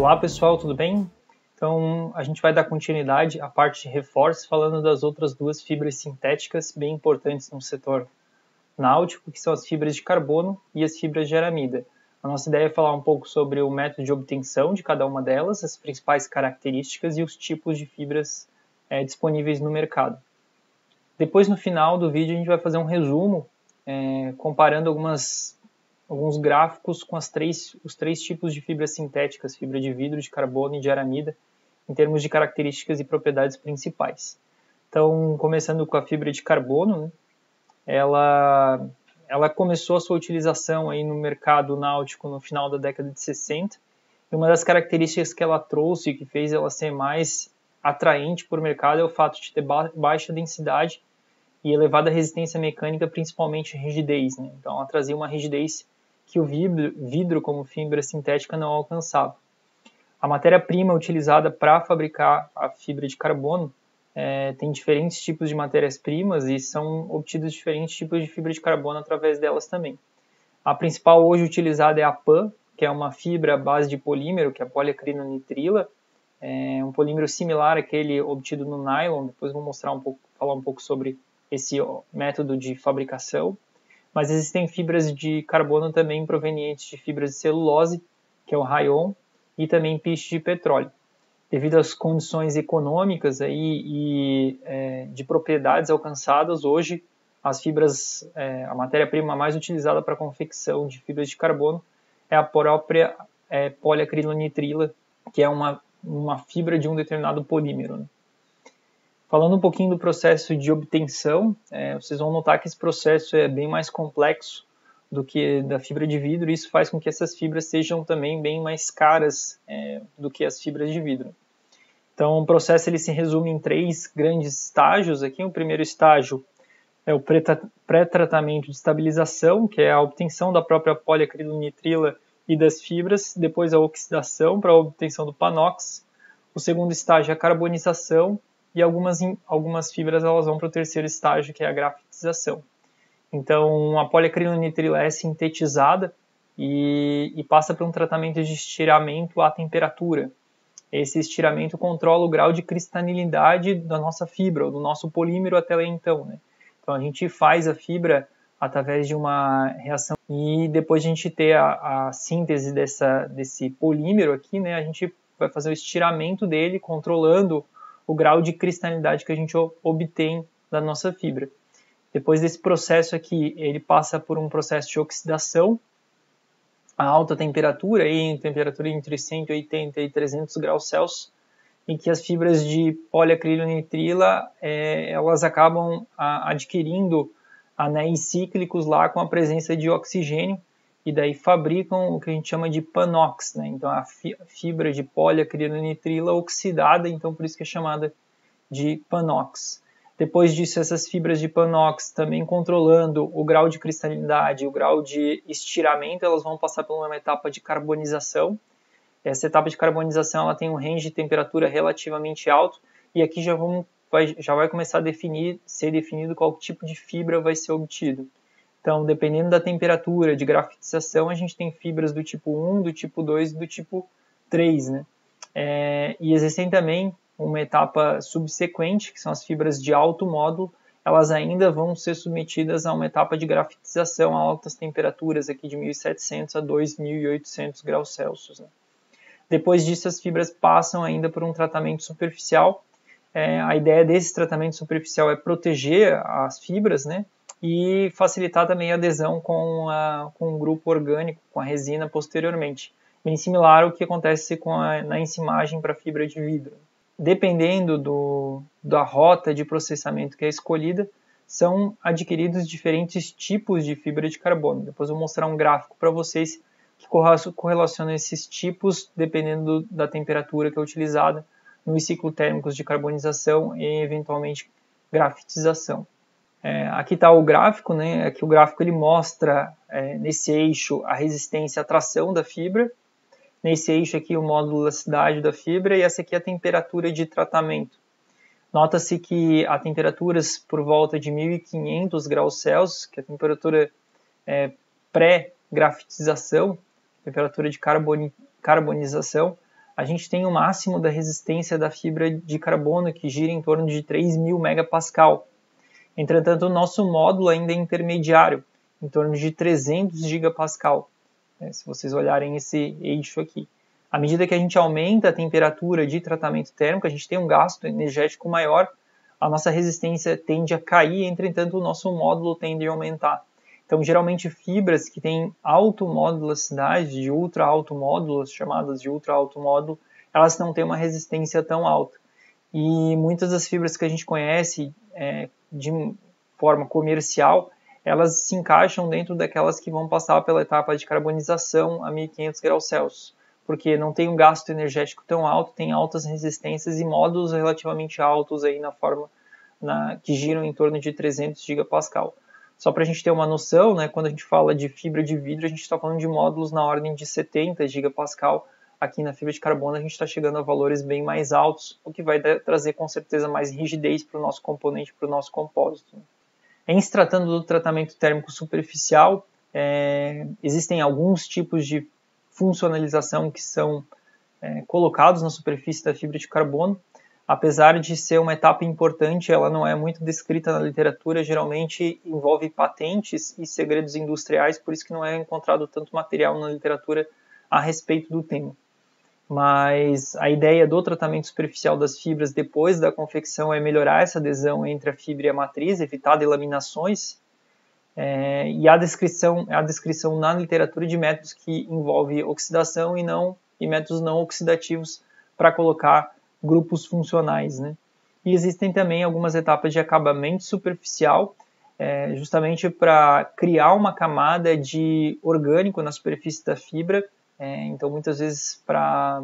Olá pessoal, tudo bem? Então a gente vai dar continuidade à parte de reforço falando das outras duas fibras sintéticas bem importantes no setor náutico, que são as fibras de carbono e as fibras de aramida. A nossa ideia é falar um pouco sobre o método de obtenção de cada uma delas, as principais características e os tipos de fibras disponíveis no mercado. Depois, no final do vídeo, a gente vai fazer um resumo comparando alguns gráficos com os três tipos de fibras sintéticas, fibra de vidro, de carbono e de aramida, em termos de características e propriedades principais. Então, começando com a fibra de carbono, né, ela começou a sua utilização aí no mercado náutico no final da década de 60, e uma das características que ela trouxe, que fez ela ser mais atraente para o mercado, é o fato de ter baixa densidade e elevada resistência mecânica, principalmente rigidez, né? Então ela trazia uma rigidez que o vidro como fibra sintética não alcançava. A matéria-prima utilizada para fabricar a fibra de carbono tem diferentes tipos de matérias-primas e são obtidos diferentes tipos de fibra de carbono através delas também. A principal hoje utilizada é a PAN, que é uma fibra à base de polímero, que é a poliacrilonitrila, um polímero similar àquele obtido no nylon. Depois vou falar um pouco sobre esse método de fabricação. Mas existem fibras de carbono também provenientes de fibras de celulose, que é o rayon, e também piche de petróleo. Devido às condições econômicas e de propriedades alcançadas, hoje a matéria-prima mais utilizada para a confecção de fibras de carbono é a própria poliacrilonitrila, que é uma fibra de um determinado polímero, né? Falando um pouquinho do processo de obtenção, vocês vão notar que esse processo é bem mais complexo do que da fibra de vidro, e isso faz com que essas fibras sejam também bem mais caras do que as fibras de vidro. Então, o processo ele se resume em 3 grandes estágios aqui. O primeiro estágio é o pré-tratamento de estabilização, que é a obtenção da própria poliacrilonitrila e das fibras, depois a oxidação para a obtenção do panox. O segundo estágio é a carbonização, e algumas fibras elas vão para o terceiro estágio, que é a grafitização. Então, a poliacrilonitrila é sintetizada e passa por um tratamento de estiramento à temperatura. Esse estiramento controla o grau de cristalinidade da nossa fibra, ou do nosso polímero até lá então, né? Então, a gente faz a fibra através de uma reação e depois de a gente ter a síntese desse polímero aqui, né, a gente vai fazer o estiramento dele, controlando o grau de cristalinidade que a gente obtém da nossa fibra. Depois desse processo aqui, ele passa por um processo de oxidação a alta temperatura, em temperatura entre 180 e 300 graus Celsius, em que as fibras de poliacrilonitrila elas acabam adquirindo anéis cíclicos lá com a presença de oxigênio, e daí fabricam o que a gente chama de panox, né? Então a fibra de poliacrilonitrila oxidada, então por isso que é chamada de panox. Depois disso, essas fibras de panox, também controlando o grau de cristalinidade, o grau de estiramento, elas vão passar por uma etapa de carbonização. Essa etapa de carbonização ela tem um range de temperatura relativamente alto, e aqui já vai começar a ser definido qual tipo de fibra vai ser obtido. Então, dependendo da temperatura de grafitização, a gente tem fibras do tipo 1, do tipo 2 e do tipo 3, né? E existem também uma etapa subsequente, que são as fibras de alto módulo. Elas ainda vão ser submetidas a uma etapa de grafitização a altas temperaturas, aqui de 1.700 a 2.800 graus Celsius, né? Depois disso, as fibras passam ainda por um tratamento superficial. A ideia desse tratamento superficial é proteger as fibras, né? E facilitar também a adesão com o grupo orgânico, com a resina posteriormente. Bem similar ao que acontece na enzimagem para fibra de vidro. Dependendo da rota de processamento que é escolhida, são adquiridos diferentes tipos de fibra de carbono. Depois eu vou mostrar um gráfico para vocês que correlaciona esses tipos dependendo da temperatura que é utilizada nos ciclos térmicos de carbonização e eventualmente grafitização. Aqui está o gráfico, né? Aqui o gráfico ele mostra nesse eixo a resistência à tração da fibra, nesse eixo aqui o módulo da elasticidade da fibra, e essa aqui é a temperatura de tratamento. Nota-se que a temperaturas por volta de 1.500 graus Celsius, que é a temperatura pré-grafitização, temperatura de carbonização, a gente tem o máximo da resistência da fibra de carbono, que gira em torno de 3.000 megapascal. Entretanto, o nosso módulo ainda é intermediário, em torno de 300 gigapascal, né, se vocês olharem esse eixo aqui. À medida que a gente aumenta a temperatura de tratamento térmico, a gente tem um gasto energético maior, a nossa resistência tende a cair, entretanto, o nosso módulo tende a aumentar. Então, geralmente, fibras que têm automodularidade, de ultra alto módulo, chamadas de ultra alto módulo, elas não têm uma resistência tão alta. E muitas das fibras que a gente conhece de forma comercial, elas se encaixam dentro daquelas que vão passar pela etapa de carbonização a 1500 graus Celsius, porque não tem um gasto energético tão alto, tem altas resistências e módulos relativamente altos aí que giram em torno de 300 gigapascal. Só para a gente ter uma noção, né, quando a gente fala de fibra de vidro, a gente está falando de módulos na ordem de 70 gigapascal. Aqui na fibra de carbono a gente está chegando a valores bem mais altos, o que vai trazer com certeza mais rigidez para o nosso componente, para o nosso compósito. Em se tratando do tratamento térmico superficial, existem alguns tipos de funcionalização que são colocados na superfície da fibra de carbono. Apesar de ser uma etapa importante, ela não é muito descrita na literatura, geralmente envolve patentes e segredos industriais, por isso que não é encontrado tanto material na literatura a respeito do tema. Mas a ideia do tratamento superficial das fibras depois da confecção é melhorar essa adesão entre a fibra e a matriz, evitar delaminações, e a descrição na literatura de métodos que envolvem oxidação e métodos não oxidativos para colocar grupos funcionais, né? E existem também algumas etapas de acabamento superficial, justamente para criar uma camada de orgânico na superfície da fibra. Então, muitas vezes, para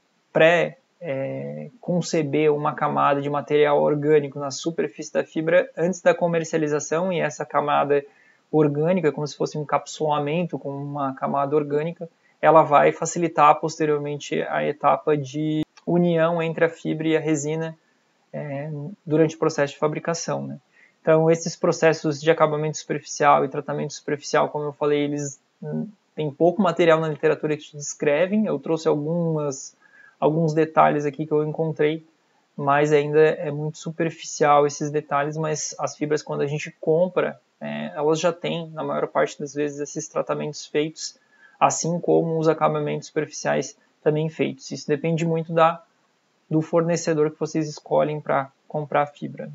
conceber uma camada de material orgânico na superfície da fibra antes da comercialização, e essa camada orgânica, como se fosse um encapsulamento com uma camada orgânica, ela vai facilitar posteriormente a etapa de união entre a fibra e a resina durante o processo de fabricação, né? Então, esses processos de acabamento superficial e tratamento superficial, como eu falei, eles têm pouco material na literatura que descrevem. Eu trouxe alguns detalhes aqui que eu encontrei, mas ainda é muito superficial esses detalhes, mas as fibras, quando a gente compra, elas já têm, na maior parte das vezes, esses tratamentos feitos, assim como os acabamentos superficiais também feitos. Isso depende muito do fornecedor que vocês escolhem para comprar a fibra.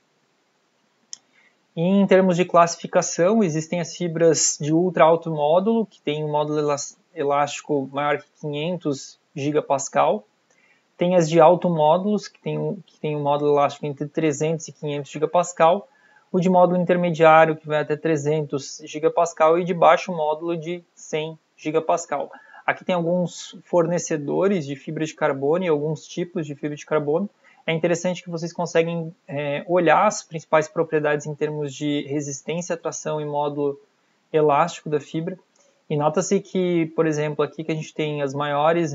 E em termos de classificação, existem as fibras de ultra alto módulo, que tem um módulo elástico maior que 500 gigapascal. Tem as de alto módulos, que tem um módulo elástico entre 300 e 500 gigapascal. O de módulo intermediário, que vai até 300 gigapascal, e de baixo módulo de 100 gigapascal. Aqui tem alguns fornecedores de fibra de carbono e alguns tipos de fibra de carbono. É interessante que vocês conseguem olhar as principais propriedades em termos de resistência, tração e módulo elástico da fibra. E nota-se que, por exemplo, aqui que a gente tem os maiores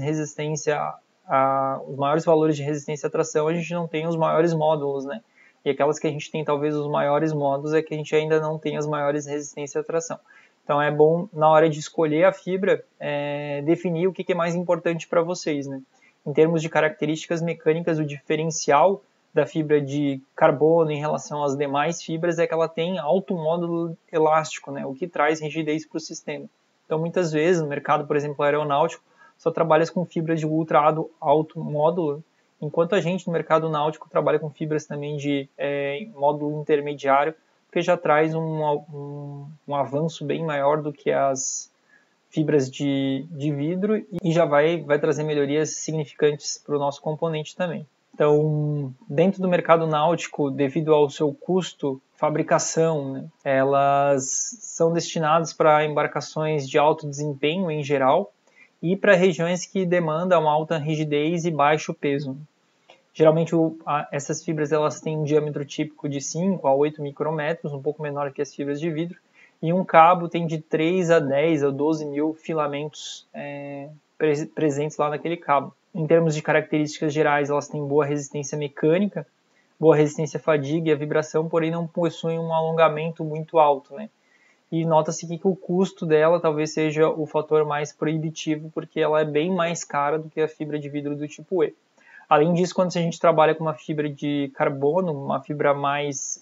valores de resistência à tração, a gente não tem os maiores módulos, né? E aquelas que a gente tem talvez os maiores módulos é que a gente ainda não tem as maiores resistências à tração. Então é bom, na hora de escolher a fibra, definir o que é mais importante para vocês, né? Em termos de características mecânicas, o diferencial da fibra de carbono em relação às demais fibras é que ela tem alto módulo elástico, né? O que traz rigidez para o sistema. Então, muitas vezes, no mercado, por exemplo, aeronáutico, só trabalha com fibras de ultra alto módulo, enquanto a gente, no mercado náutico, trabalha com fibras também de módulo intermediário, porque já traz um avanço bem maior do que as fibras de vidro e já vai trazer melhorias significantes para o nosso componente também. Então, dentro do mercado náutico, devido ao seu custo, fabricação, né, elas são destinadas para embarcações de alto desempenho em geral e para regiões que demandam uma alta rigidez e baixo peso. Geralmente essas fibras elas têm um diâmetro típico de 5 a 8 micrômetros, um pouco menor que as fibras de vidro, e um cabo tem de 3 a 10 a 12 mil filamentos presentes lá naquele cabo. Em termos de características gerais, elas têm boa resistência mecânica, boa resistência à fadiga e à vibração, porém não possuem um alongamento muito alto, né? e nota-se que o custo dela talvez seja o fator mais proibitivo, porque ela é bem mais cara do que a fibra de vidro do tipo E. Além disso, quando a gente trabalha com uma fibra de carbono, uma fibra mais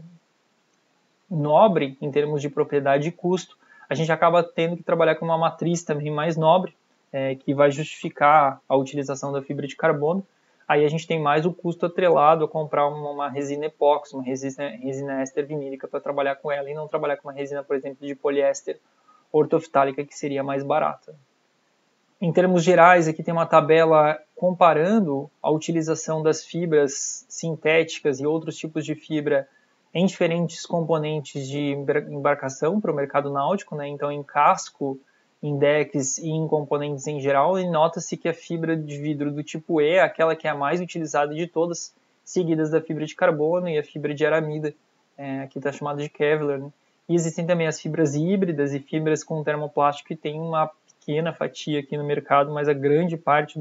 nobre em termos de propriedade e custo, a gente acaba tendo que trabalhar com uma matriz também mais nobre, que vai justificar a utilização da fibra de carbono. Aí a gente tem mais o custo atrelado a comprar uma resina epóxi, uma resina éster vinílica para trabalhar com ela, e não trabalhar com uma resina, por exemplo, de poliéster ortoftálica, que seria mais barata. Em termos gerais, aqui tem uma tabela comparando a utilização das fibras sintéticas e outros tipos de fibra em diferentes componentes de embarcação para o mercado náutico, né? Então em casco, em decks e em componentes em geral, e nota-se que a fibra de vidro do tipo E é aquela que é a mais utilizada de todas, seguidas da fibra de carbono e a fibra de aramida, aqui está chamada de Kevlar, né? E existem também as fibras híbridas e fibras com termoplástico que tem uma pequena fatia aqui no mercado, mas a grande parte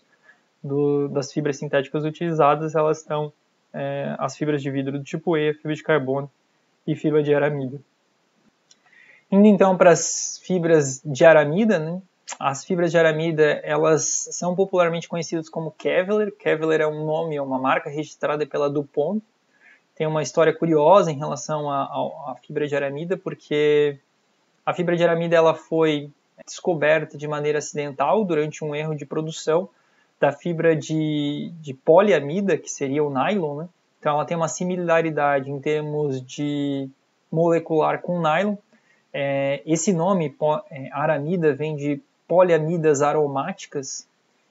das fibras sintéticas utilizadas, elas estão as fibras de vidro do tipo E, fibra de carbono e fibra de aramida. Indo então para as fibras de aramida, né? As fibras de aramida, elas são popularmente conhecidas como Kevlar. Kevlar é um nome, é uma marca registrada pela DuPont. Tem uma história curiosa em relação à fibra de aramida, porque a fibra de aramida ela foi descoberta de maneira acidental durante um erro de produção da fibra de poliamida, que seria o nylon, né? Então ela tem uma similaridade em termos de molecular com nylon. Esse nome, aramida, vem de poliamidas aromáticas,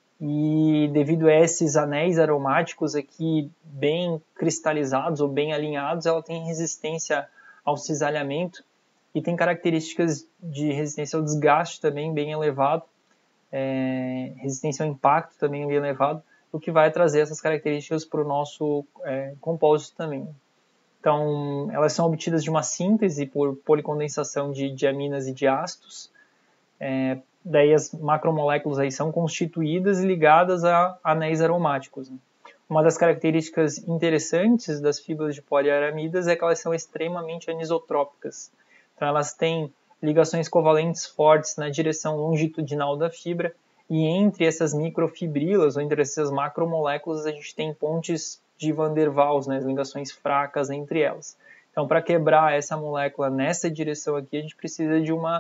e devido a esses anéis aromáticos aqui bem cristalizados ou bem alinhados, ela tem resistência ao cisalhamento e tem características de resistência ao desgaste também bem elevado, resistência ao impacto também bem elevado, o que vai trazer essas características para o nosso compósito também. Então, elas são obtidas de uma síntese por policondensação de diaminas e de ácidos. Daí as macromoléculas aí são constituídas e ligadas a anéis aromáticos, né? Uma das características interessantes das fibras de poliaramidas é que elas são extremamente anisotrópicas. Então elas têm ligações covalentes fortes na direção longitudinal da fibra, e entre essas microfibrilas, ou entre essas macromoléculas, a gente tem pontes de Van der Waals, né, ligações fracas entre elas. Então, para quebrar essa molécula nessa direção aqui, a gente precisa de uma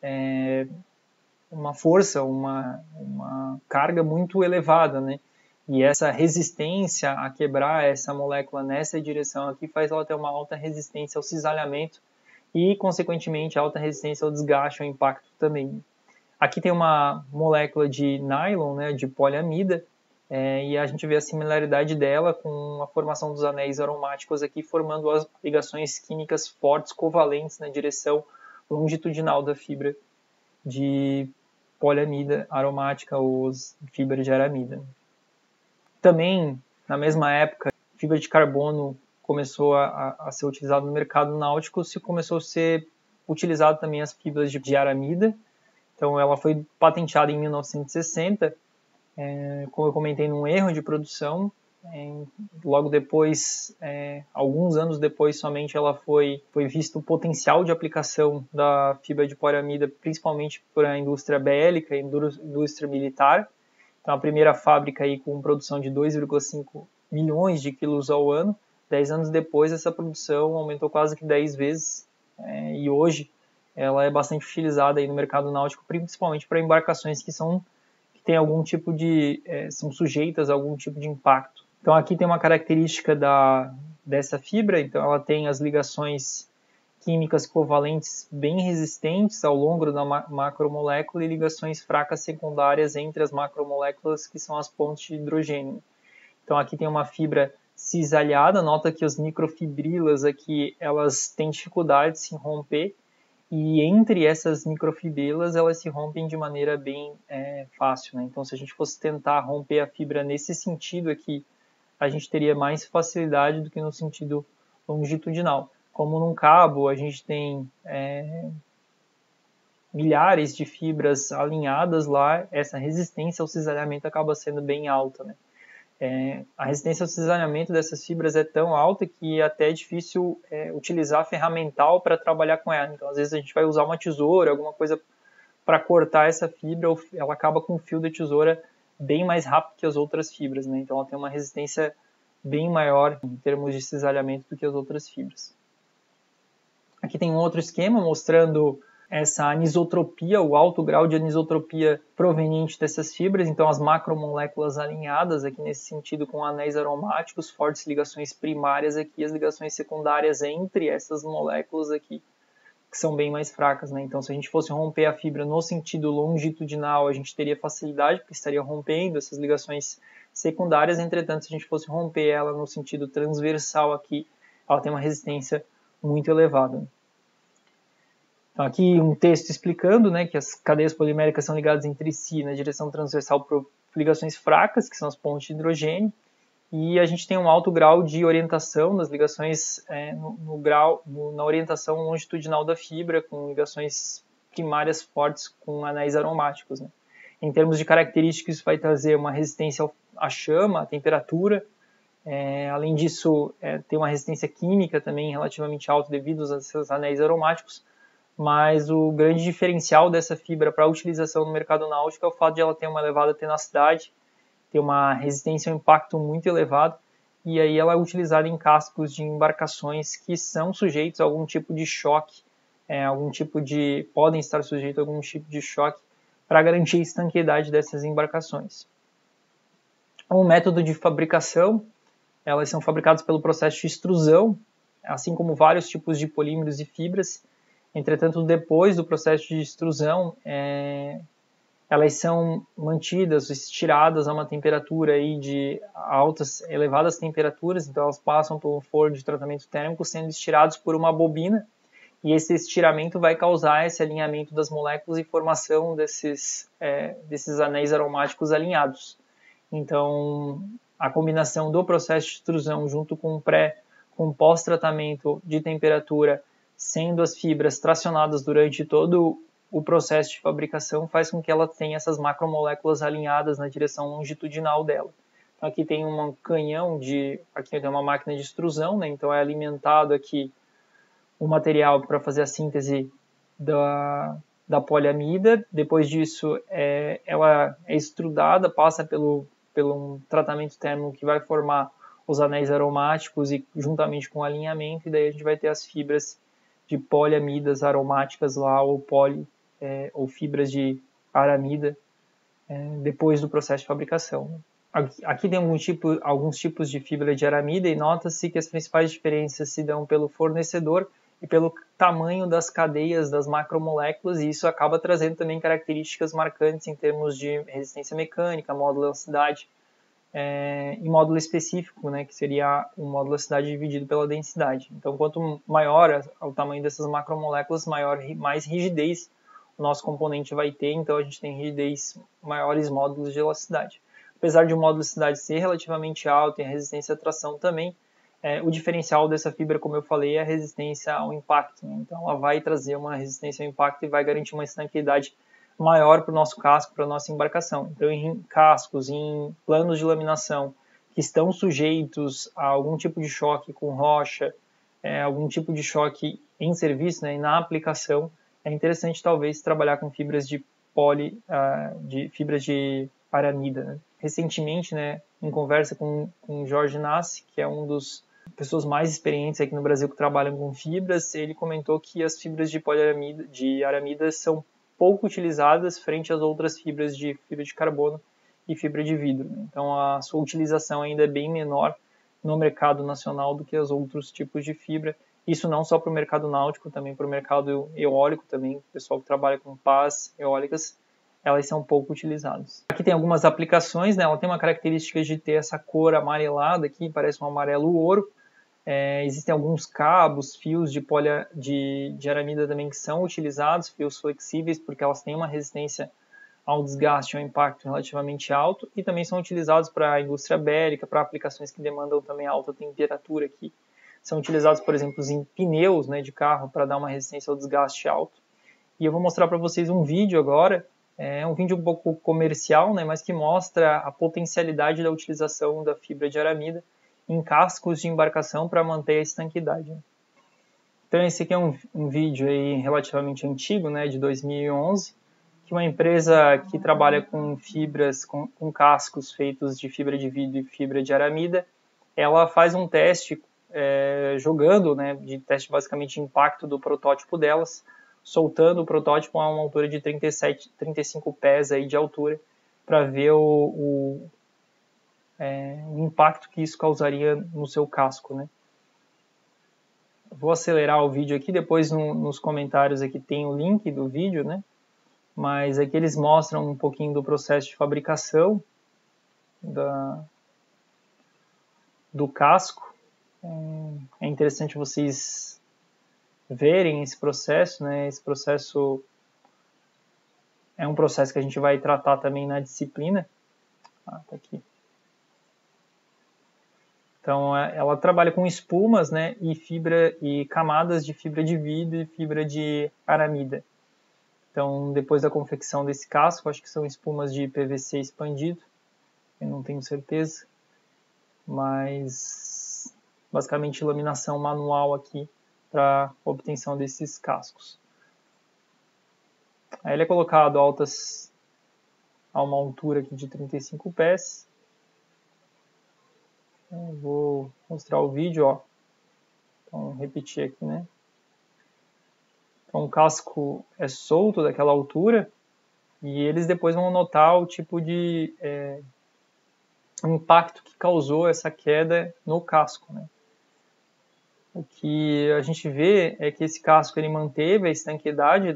força, uma carga muito elevada, né? E essa resistência a quebrar essa molécula nessa direção aqui faz ela ter uma alta resistência ao cisalhamento e, consequentemente, alta resistência ao desgaste, ao impacto também. Aqui tem uma molécula de nylon, né, de poliamida, e a gente vê a similaridade dela com a formação dos anéis aromáticos aqui, formando as ligações químicas fortes covalentes na direção longitudinal da fibra de poliamida aromática, ou fibra de aramida. Também, na mesma época, fibra de carbono começou a ser utilizada no mercado náutico, começou a ser utilizado também as fibras de aramida. Então, ela foi patenteada em 1960, como eu comentei, num erro de produção. Logo depois, alguns anos depois, somente ela foi visto o potencial de aplicação da fibra de poliamida, principalmente para a indústria bélica e indústria militar. Então, a primeira fábrica aí com produção de 2,5 milhões de quilos ao ano. 10 anos depois, essa produção aumentou quase que 10 vezes, e hoje ela é bastante utilizada aí no mercado náutico, principalmente para embarcações que têm algum tipo de são sujeitas a algum tipo de impacto. Então aqui tem uma característica dessa fibra. Então ela tem as ligações químicas covalentes bem resistentes ao longo da macromolécula e ligações fracas secundárias entre as macromoléculas, que são as pontes de hidrogênio. Então aqui tem uma fibra cisalhada. Nota que as microfibrilas aqui, elas têm dificuldade de se romper, e entre essas microfibrilas elas se rompem de maneira bem fácil, né? Então, se a gente fosse tentar romper a fibra nesse sentido aqui, a gente teria mais facilidade do que no sentido longitudinal. Como num cabo a gente tem milhares de fibras alinhadas lá, essa resistência ao cisalhamento acaba sendo bem alta, né? A resistência ao cisalhamento dessas fibras é tão alta que até é difícil utilizar ferramental para trabalhar com ela. Então, às vezes a gente vai usar uma tesoura, alguma coisa para cortar essa fibra, ela acaba com o fio da tesoura bem mais rápido que as outras fibras, né? Então ela tem uma resistência bem maior em termos de cisalhamento do que as outras fibras. Aqui tem um outro esquema mostrando essa anisotropia, o alto grau de anisotropia proveniente dessas fibras, então as macromoléculas alinhadas aqui nesse sentido com anéis aromáticos, fortes ligações primárias aqui, as ligações secundárias entre essas moléculas aqui, que são bem mais fracas, né? Então se a gente fosse romper a fibra no sentido longitudinal, a gente teria facilidade, porque estaria rompendo essas ligações secundárias, entretanto se a gente fosse romper ela no sentido transversal aqui, ela tem uma resistência muito elevada. Então, aqui um texto explicando, né, que as cadeias poliméricas são ligadas entre si na direção transversal por ligações fracas, que são as pontes de hidrogênio, e a gente tem um alto grau de orientação das ligações na orientação longitudinal da fibra, com ligações primárias fortes com anéis aromáticos, né. Em termos de características, isso vai trazer uma resistência à chama, à temperatura. Além disso, tem uma resistência química também relativamente alta devido a esses anéis aromáticos. Mas o grande diferencial dessa fibra para a utilização no mercado náutico é o fato de ela ter uma elevada tenacidade, ter uma resistência ao impacto muito elevado, e aí ela é utilizada em cascos de embarcações que são sujeitos a algum tipo de choque, podem estar sujeitos a algum tipo de choque para garantir a estanqueidade dessas embarcações. O método de fabricação, elas são fabricadas pelo processo de extrusão, assim como vários tipos de polímeros e fibras. Entretanto, depois do processo de extrusão, elas são mantidas, estiradas a uma temperatura aí de elevadas temperaturas, então elas passam por um forno de tratamento térmico, sendo estirados por uma bobina, e esse estiramento vai causar esse alinhamento das moléculas e formação desses anéis aromáticos alinhados. Então, a combinação do processo de extrusão junto com o pós-tratamento de temperatura, sendo as fibras tracionadas durante todo o processo de fabricação, faz com que ela tenha essas macromoléculas alinhadas na direção longitudinal dela. Então, aqui tem um canhão aqui tem uma máquina de extrusão, né? Então é alimentado aqui o material para fazer a síntese da poliamida. Depois disso, ela é extrudada, passa pelo um tratamento térmico que vai formar os anéis aromáticos e juntamente com o alinhamento, e daí a gente vai ter as fibras de poliamidas aromáticas lá, ou fibras de aramida, depois do processo de fabricação. Aqui tem alguns tipos de fibra de aramida, e nota-se que as principais diferenças se dão pelo fornecedor e pelo tamanho das cadeias das macromoléculas, e isso acaba trazendo também características marcantes em termos de resistência mecânica, módulo elasticidade, e módulo específico, né, que seria o módulo elasticidade dividido pela densidade. Então, quanto maior o tamanho dessas macromoléculas, mais rigidez o nosso componente vai ter, então a gente tem maiores módulos de elasticidade. Apesar de o módulo de elasticidade ser relativamente alto e a resistência à tração também, o diferencial dessa fibra, como eu falei, é a resistência ao impacto, né? Então ela vai trazer uma resistência ao impacto e vai garantir uma estanqueidade maior para o nosso casco, para a nossa embarcação. Então, em cascos, em planos de laminação que estão sujeitos a algum tipo de choque com rocha, algum tipo de choque em serviço, né, e na aplicação, é interessante talvez trabalhar com fibras de fibras de aramida, né? Recentemente, né, em conversa com o Jorge Nassi, que é um dos pessoas mais experientes aqui no Brasil que trabalham com fibras, ele comentou que as fibras de aramida são pouco utilizadas frente às outras fibra de carbono e fibra de vidro. Então a sua utilização ainda é bem menor no mercado nacional do que os outros tipos de fibra. Isso não só para o mercado náutico, também para o mercado eólico, também o pessoal que trabalha com pás eólicas, elas são pouco utilizadas. Aqui tem algumas aplicações, né? Ela tem uma característica de ter essa cor amarelada aqui, parece um amarelo ouro. Existem alguns cabos, fios de aramida também que são utilizados, fios flexíveis, porque elas têm uma resistência ao desgaste, ao impacto relativamente alto, e também são utilizados para a indústria bélica, para aplicações que demandam também alta temperatura aqui. São utilizados, por exemplo, em pneus, né, de carro para dar uma resistência ao desgaste alto. E eu vou mostrar para vocês um vídeo agora É um vídeo um pouco comercial, né, mas que mostra a potencialidade da utilização da fibra de aramida em cascos de embarcação para manter a estanquidade. Então esse aqui é um vídeo aí relativamente antigo, né, de 2011, que uma empresa que trabalha com fibras, com cascos feitos de fibra de vidro e fibra de aramida, ela faz um teste jogando, né, de teste basicamente de impacto do protótipo delas, soltando o protótipo a uma altura de 35 pés aí de altura, para ver o impacto que isso causaria no seu casco, né. Vou acelerar o vídeo aqui, depois nos comentários aqui tem o link do vídeo, né? Mas aqui eles mostram um pouquinho do processo de fabricação do casco. É interessante vocês verem esse processo, né? Esse processo é um processo que a gente vai tratar também na disciplina. Tá aqui. Então, ela trabalha com espumas, né, e camadas de fibra de vidro e fibra de aramida. Então, depois da confecção desse casco, acho que são espumas de PVC expandido, eu não tenho certeza, mas basicamente laminação manual aqui para obtenção desses cascos. Aí ele é colocado a uma altura aqui de 35 pés. Eu vou mostrar o vídeo, ó. Então, repetir aqui, né? Então, o casco é solto daquela altura e eles depois vão notar o tipo de impacto que causou essa queda no casco, né? O que a gente vê é que esse casco ele manteve a estanquidade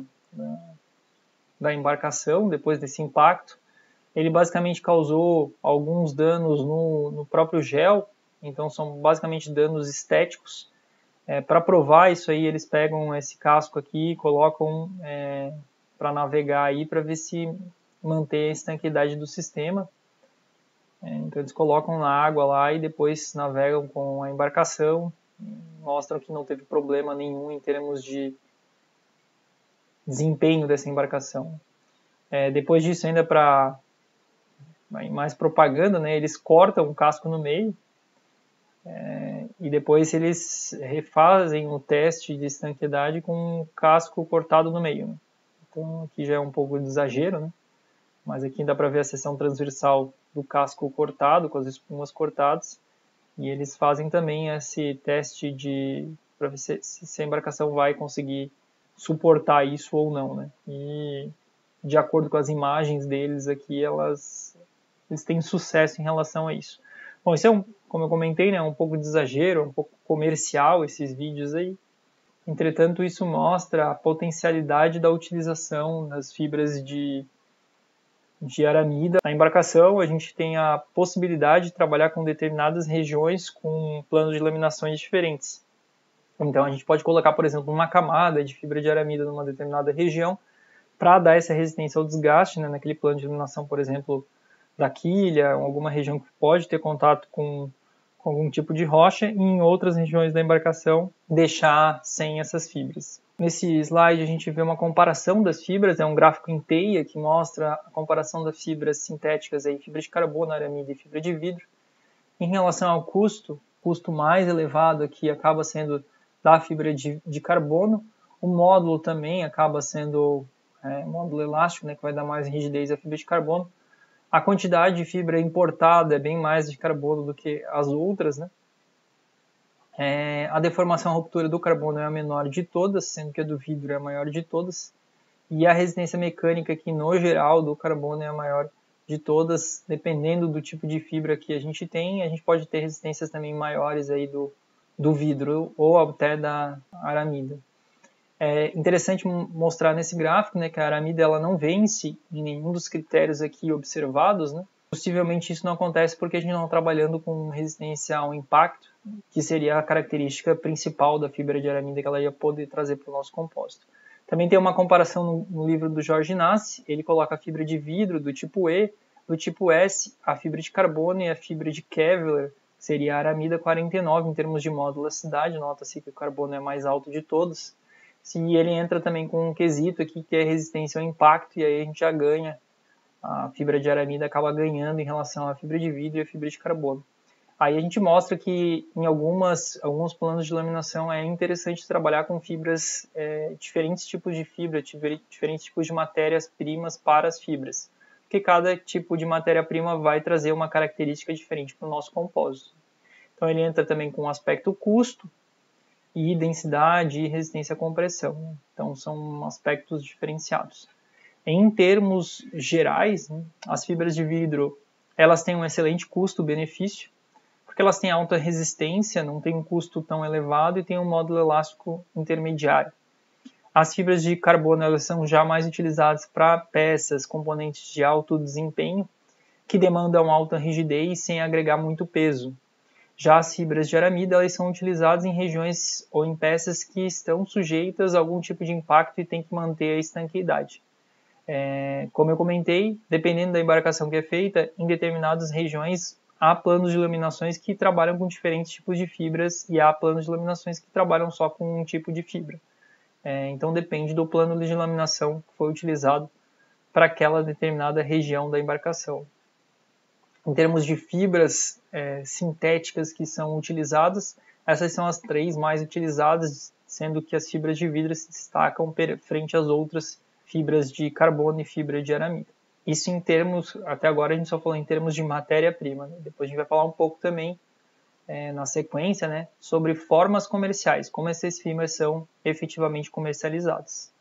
da embarcação depois desse impacto. Ele basicamente causou alguns danos no próprio gel, então são basicamente danos estéticos. Para provar isso aí, eles pegam esse casco aqui e colocam para navegar aí para ver se mantém a estanquidade do sistema. Então eles colocam na água lá e depois navegam com a embarcação, mostram que não teve problema nenhum em termos de desempenho dessa embarcação. Depois disso, ainda para mais propaganda, né, eles cortam o casco no meio e depois eles refazem o teste de estanquidade com o casco cortado no meio. Né? Então aqui já é um pouco de exagero, né? Mas aqui dá para ver a seção transversal do casco cortado, com as espumas cortadas, e eles fazem também esse teste para ver se a embarcação vai conseguir suportar isso ou não, né? E de acordo com as imagens deles aqui, eles têm sucesso em relação a isso. Bom, isso como eu comentei, né, um pouco de exagero, um pouco comercial esses vídeos aí. Entretanto, isso mostra a potencialidade da utilização das fibras de aramida. Na embarcação, a gente tem a possibilidade de trabalhar com determinadas regiões com planos de laminações diferentes. Então, a gente pode colocar, por exemplo, uma camada de fibra de aramida numa determinada região para dar essa resistência ao desgaste, né, naquele plano de laminação, por exemplo, da quilha, alguma região que pode ter contato com algum tipo de rocha, e em outras regiões da embarcação deixar sem essas fibras. Nesse slide a gente vê uma comparação das fibras, é um gráfico em teia que mostra a comparação das fibras sintéticas, aí, fibra de carbono, aramida e fibra de vidro. Em relação ao custo, o custo mais elevado aqui acaba sendo da fibra de carbono, o módulo também acaba sendo um módulo elástico, né, que vai dar mais rigidez à fibra de carbono. A quantidade de fibra importada é bem mais de carbono do que as outras, né? A deformação, a ruptura do carbono é a menor de todas, sendo que a do vidro é a maior de todas. E a resistência mecânica, que no geral do carbono é a maior de todas, dependendo do tipo de fibra que a gente tem, a gente pode ter resistências também maiores aí do vidro ou até da aramida. É interessante mostrar nesse gráfico, né, que a aramida ela não vence em nenhum dos critérios aqui observados, né? Possivelmente isso não acontece porque a gente não está trabalhando com resistência ao impacto, que seria a característica principal da fibra de aramida que ela ia poder trazer para o nosso compósito. Também tem uma comparação no livro do Jorge Nassi, ele coloca a fibra de vidro do tipo E, do tipo S, a fibra de carbono e a fibra de Kevlar, seria a aramida 49 em termos de modularidade, nota-se que o carbono é mais alto de todos. E ele entra também com um quesito aqui que é resistência ao impacto, e aí a gente já ganha, a fibra de aramida acaba ganhando em relação à fibra de vidro e à fibra de carbono. Aí a gente mostra que em alguns planos de laminação é interessante trabalhar com fibras, diferentes tipos de fibra, diferentes tipos de matérias-primas para as fibras, porque cada tipo de matéria-prima vai trazer uma característica diferente para o nosso compósito. Então ele entra também com o aspecto custo, e densidade e resistência à compressão. Então são aspectos diferenciados. Em termos gerais, as fibras de vidro elas têm um excelente custo-benefício, porque elas têm alta resistência, não tem um custo tão elevado e tem um módulo elástico intermediário. As fibras de carbono elas são já mais utilizadas para peças, componentes de alto desempenho, que demandam alta rigidez sem agregar muito peso. Já as fibras de aramida elas são utilizadas em regiões ou em peças que estão sujeitas a algum tipo de impacto e tem que manter a estanqueidade. Como eu comentei, dependendo da embarcação que é feita, em determinadas regiões há planos de laminações que trabalham com diferentes tipos de fibras e há planos de laminações que trabalham só com um tipo de fibra. Então depende do plano de laminação que foi utilizado para aquela determinada região da embarcação. Em termos de fibras sintéticas que são utilizadas, essas são as 3 mais utilizadas, sendo que as fibras de vidro se destacam frente às outras fibras de carbono e fibra de aramida. Isso em termos, até agora a gente só falou em termos de matéria-prima, né? Depois a gente vai falar um pouco também, na sequência, né, sobre formas comerciais, como essas fibras são efetivamente comercializadas.